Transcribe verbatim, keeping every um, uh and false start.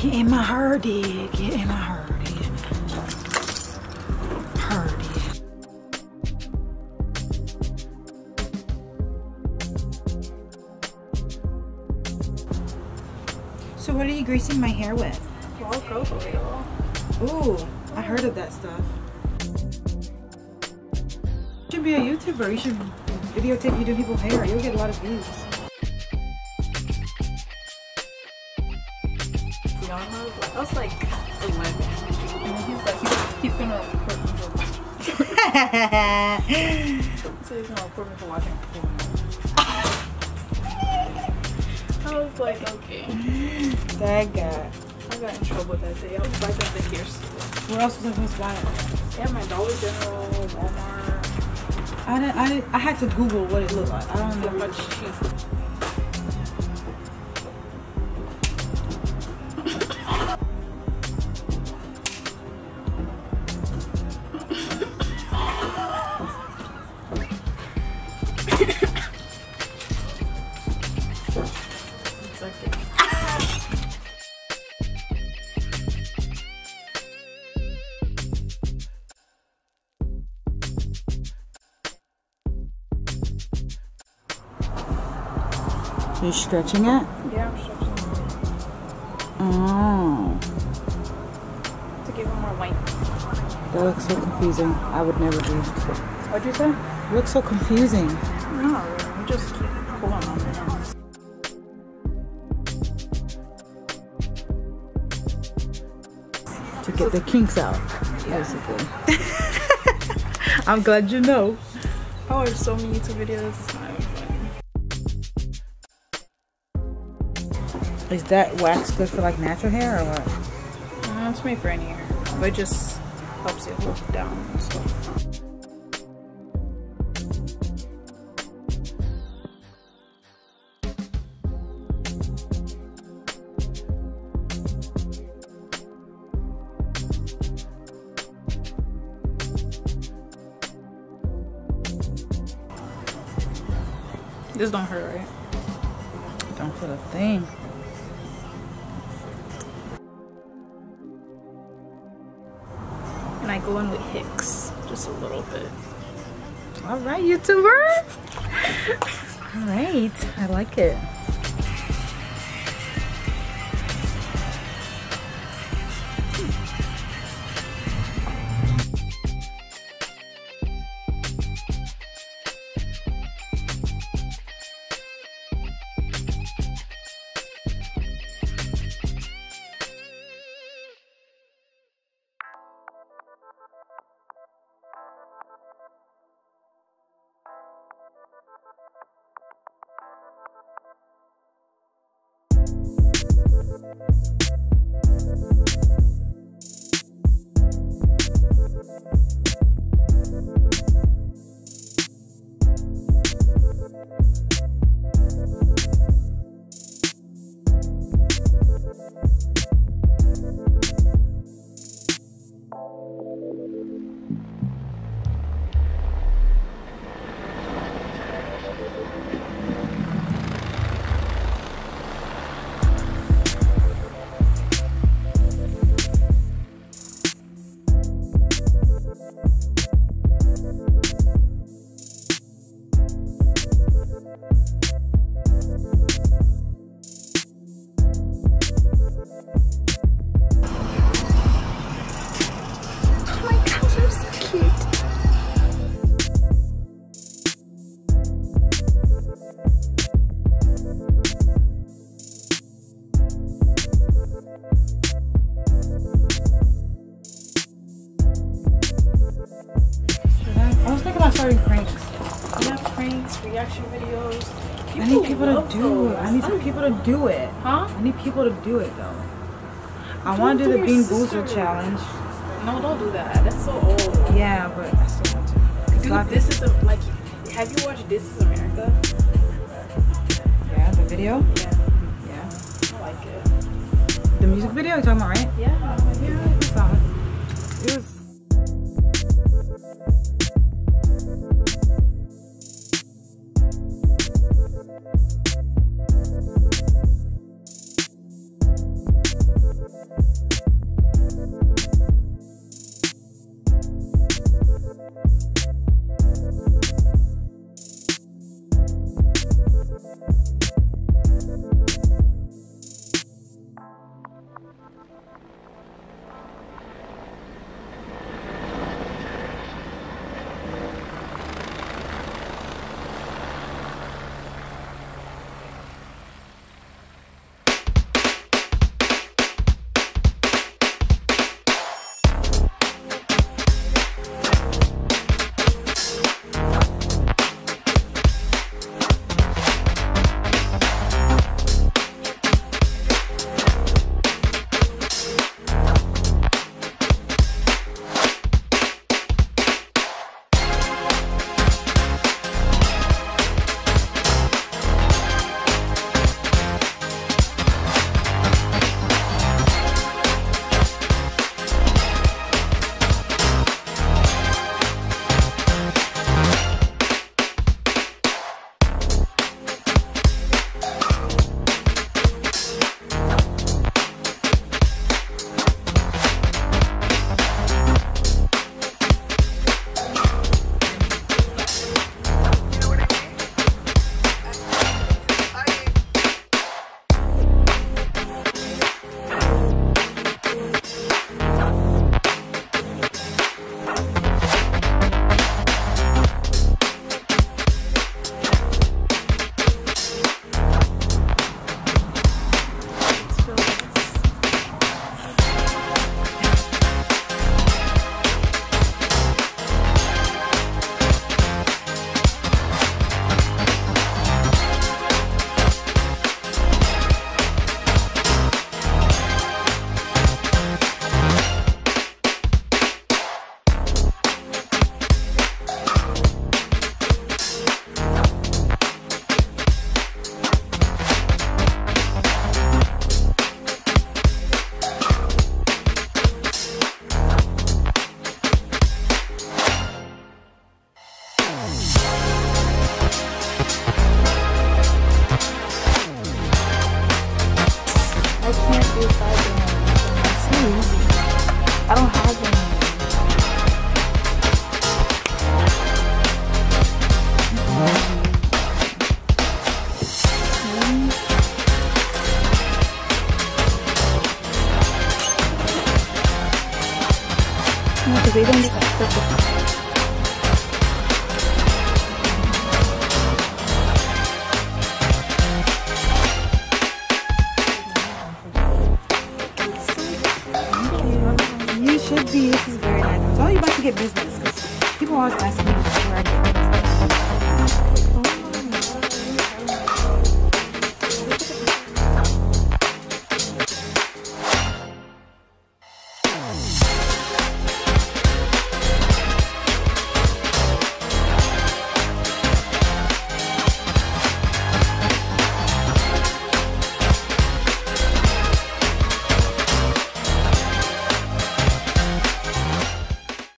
Get in my hurdy. Get in my hurdy. Hurdy. So what are you greasing my hair with? Raw coconut oil. Ooh, I heard of that stuff. You should be a YouTuber. You should videotape you doing people's hair. You'll get a lot of views. I was like eleven. And then he's like, he's, he's gonna report me for watching. So he's gonna report me for watching porn. I was like, okay. That guy. I got in trouble that day. I was like at the hair store. Where else was I supposed to buy it? Yeah, my Dollar General, Walmart. I didn't, I didn't, I had to Google what it looked like. I don't know. So much cheese. Are you stretching it? Yeah, I'm stretching it. Oh. To give it more length. That looks so confusing. I would never do it. What'd you say? It looks so confusing. Not really. I'm just keep pulling on it. To get the kinks out, basically. I'm glad you know. I watch so many YouTube videos. It's not even funny. Is that wax good for like natural hair or what? Uh, it's made for any hair, but it just helps it hold down and stuff. This don't hurt, right? Don't feel a thing. And I go in with Hicks, just a little bit. All right, YouTuber. All right, I like it. Starting pranks. Yeah, pranks, reaction videos. People I need people to do those. it. I need some people to do it. Huh? I need people to do it though. I want to do, do the Bean Boozled challenge. No, don't do that. That's so old. Yeah, but I still want to. Dude, this is a, like, have you watched This Is America? Yeah, the video? Yeah. Yeah. I like it. The music video you're talking about, right? Yeah. Yeah, it's solid. It was. they don't look like purple.